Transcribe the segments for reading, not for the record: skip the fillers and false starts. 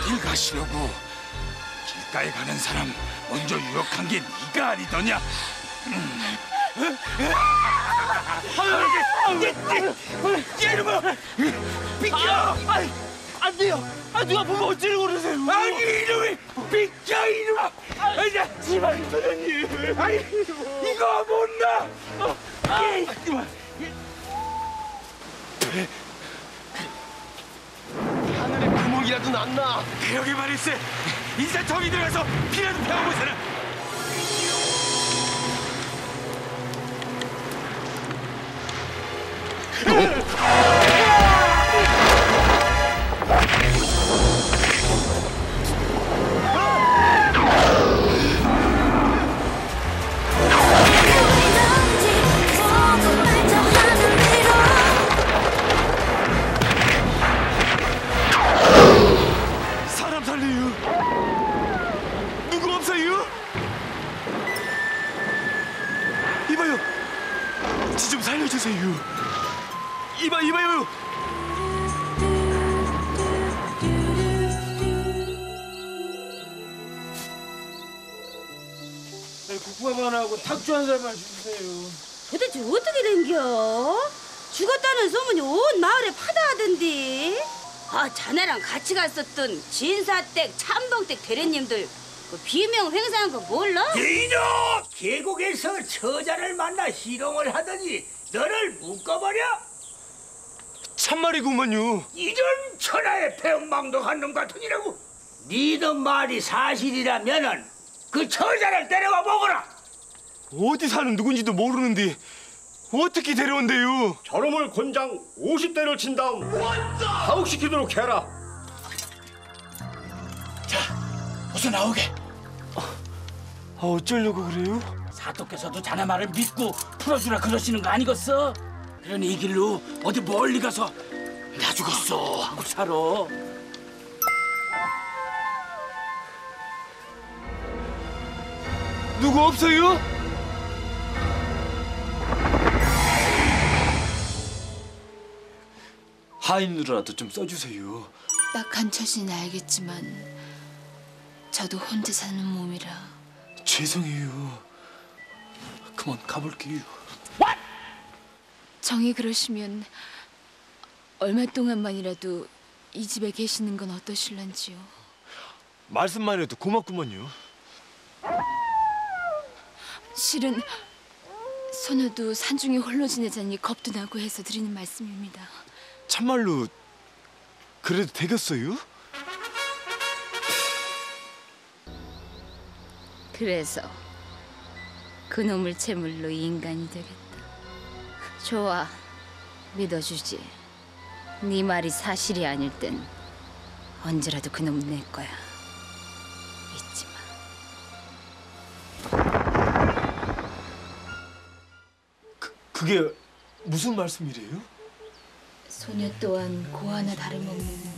어딜 가시려고? 길가에 가는 사람 먼저 유혹한 게 네가 아니더냐? 이놈아! 비켜! 안 돼요! 누가 보면 어찌를 그러세요? 아니 이놈이! 비켜 이놈아! 제발 사장님! 아니 이거 못 나! 하늘에 구멍이라도 났나? 그러게 말일세! 인사청이 들어가서 피라도 배워보세요! 사람 살려요! 누구 없어요? 이봐요! 지 좀 살려주세요! 이봐요! 국밥 하나하고 탁주 한 살만 주세요. 도대체 어떻게 된겨? 죽었다는 소문이 온 마을에 파다하던데. 자네랑 같이 갔었던 진사댁, 참동댁 대리님들 그 비명 횡상한 거 몰라? 이놈! 계곡에서 처자를 만나 희롱을 하더니 너를 묶어버려? 참말이구만요. 이런 천하의 배은망덕한 놈 같으니라고. 니놈 말이 사실이라면은 그 처자를 데려와 보거라. 어디 사는 누군지도 모르는데 어떻게 데려온대요? 저놈을 곤장 50대를 친 다음 하옥시키도록 해라. 어서 나오게! 어쩌려고 그래요? 사또께서도 자네 말을 믿고 풀어주라 그러시는 거 아니겠어? 그러니 이 길로 어디 멀리 가서 나 죽었어 하고 살아. 누구 없어요? 하인으로라도 좀 써주세요. 딱한 처지는 알겠지만 저도 혼자 사는 몸이라. 죄송해요. 그만 가볼게요. 정이 그러시면 얼마 동안만이라도 이 집에 계시는 건 어떠실런지요? 말씀만 해도 고맙구먼요. 실은 소녀도 산중에 홀로 지내자니 겁도 나고 해서 드리는 말씀입니다. 참말로 그래도 되겠어요? 그래서 그놈을 제물로 인간이 되겠다. 좋아, 믿어주지. 네 말이 사실이 아닐 땐 언제라도 그놈 내 거야. 잊지 마. 그게 무슨 말씀이래요? 소녀 또한 고아나 다름없는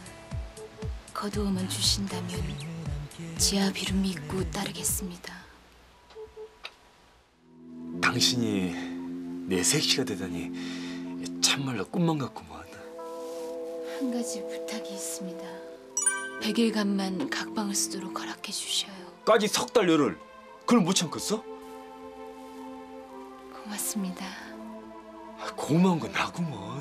거두어만 주신다면 지아비로 믿고 따르겠습니다. 당신이 내 색시가 되다니 참말로 꿈만 같구만. 한 가지 부탁이 있습니다. 100일간만 각방을 쓰도록 허락해 주셔요. 까지 석 달 열흘. 그걸 못 참겠어? 고맙습니다. 고마운 건 나구먼.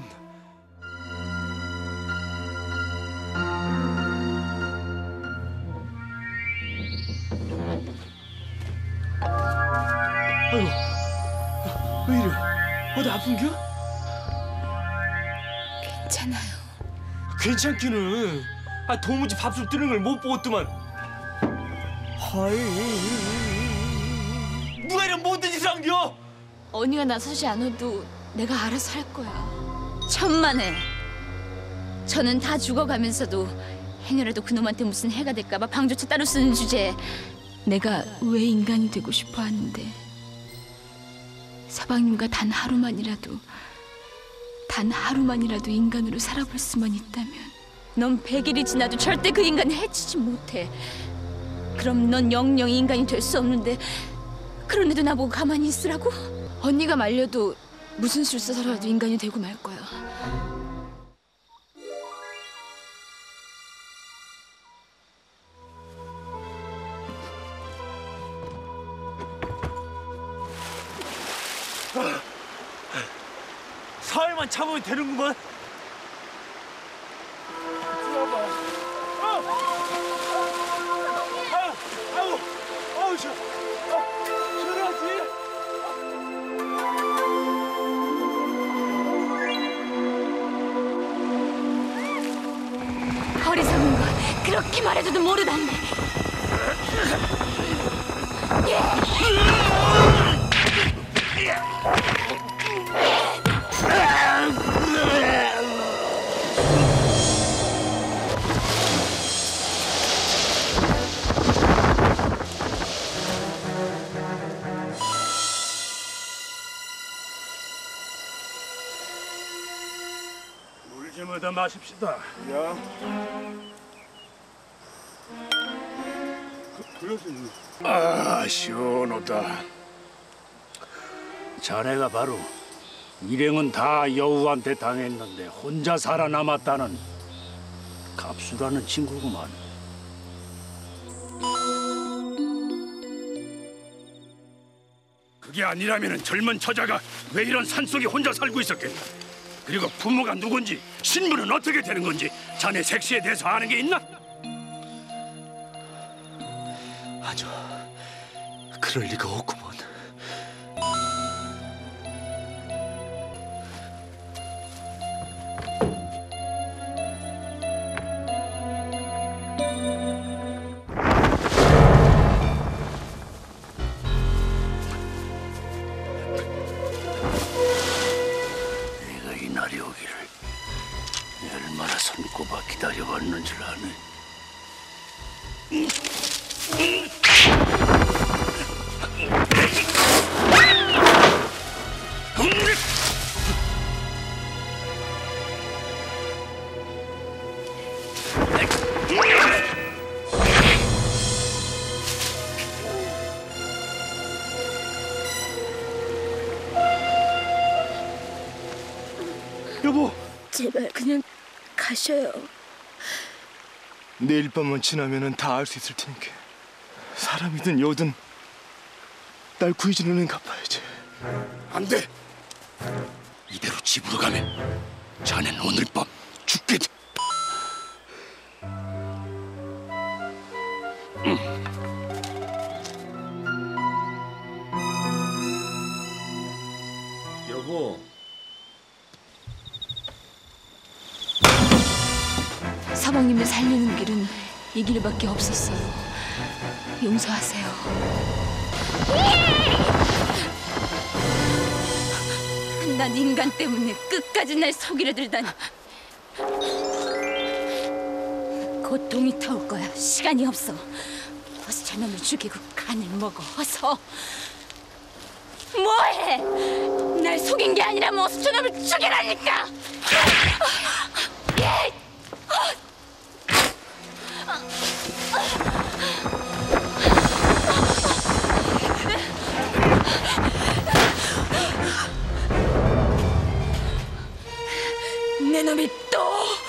아이고, 왜 이래? 어디 아픈겨? 괜찮아요. 괜찮기는. 도무지 밥술 뜨는 걸 못 보겠더만. 누가 이런 못된 짓을 한겨? 언니가 나서지 않아도 내가 알아서 할 거야. 천만에. 저는 다 죽어가면서도 행여라도 그놈한테 무슨 해가 될까 봐 방조차 따로 쓰는 주제에 내가 왜 인간이 되고 싶어 하는데 서방님과 단 하루만이라도 인간으로 살아볼 수만 있다면 넌 100일이 지나도 절대 그 인간을 해치지 못해. 그럼 넌 영영 인간이 될 수 없는데 그런데도 나보고 가만히 있으라고? 언니가 말려도 무슨 수를 써서라도 인간이 되고 말 거야. 조금만 참으면 되는구만. 어리석은 거 그렇게 말해줘도 모르다니. 물 좀 얻어 마십시다. 아, 시원하다. 자네가 바로 일행은 다 여우한테 당했는데 혼자 살아남았다는 갑수라는 친구구만. 그게 아니라면 젊은 처자가 왜 이런 산속에 혼자 살고 있었겠나? 그리고 부모가 누군지, 신분은 어떻게 되는 건지 자네 색시에 대해서 아는 게 있나? 아니요, 그럴 리가 없구먼. 내가 이 날이 오기를 얼마나 손꼽아 기다려왔는 줄 아네. 여보, 제발 그냥 가셔요. 내일 밤만 지나면은 다 알 수 있을 테니까. 사람이든 여우든 날 구해준 은행 갚아야지. 안 돼. 이대로 집으로 가면 자넨 오늘 밤 죽게 돼. 여보, 사모님을 살리는 길은 이 길밖에 없었어요. 용서하세요. 난 인간 때문에 끝까지 날 속이려 들다니. 고통이 터올 거야. 시간이 없어. 어서 저놈을 죽이고 간을 먹어. 어서. 뭐해? 날 속인 게 아니라면 어서 저놈을 죽이라니까. 내 놈이 또.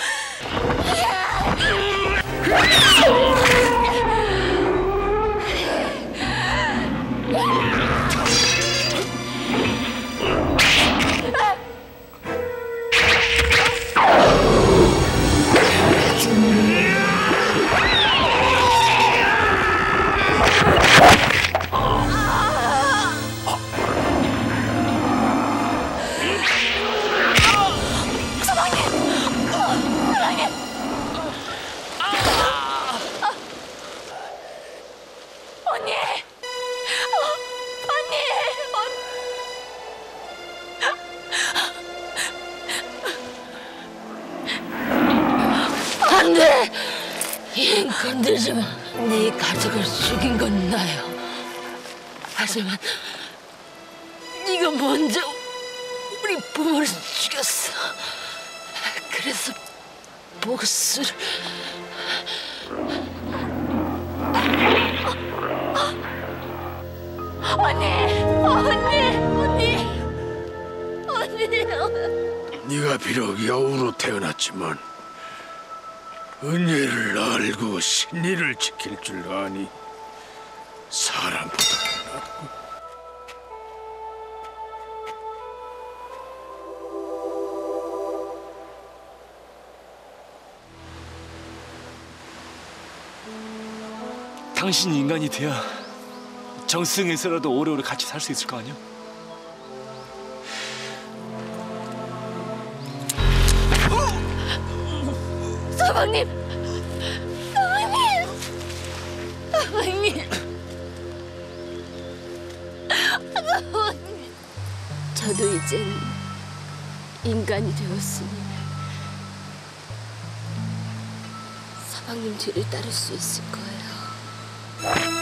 언니! 안 돼! 건들지마. 네 가족을 죽인 건 나요. 하지만 네가 먼저 우리 부모를 죽였어. 그래서 복수를... 네가 비록 여우로 태어났지만 은혜를 알고 신의를 지킬 줄 아니 사람보다 낫고. 당신이 인간이 돼야 정승에서라도 오래오래 같이 살 수 있을 거 아니야? 서방님! 서방님! 서방님! 서방님! 저도 이젠 인간이 되었으니 서방님 뒤를 따를 수 있을 거예요.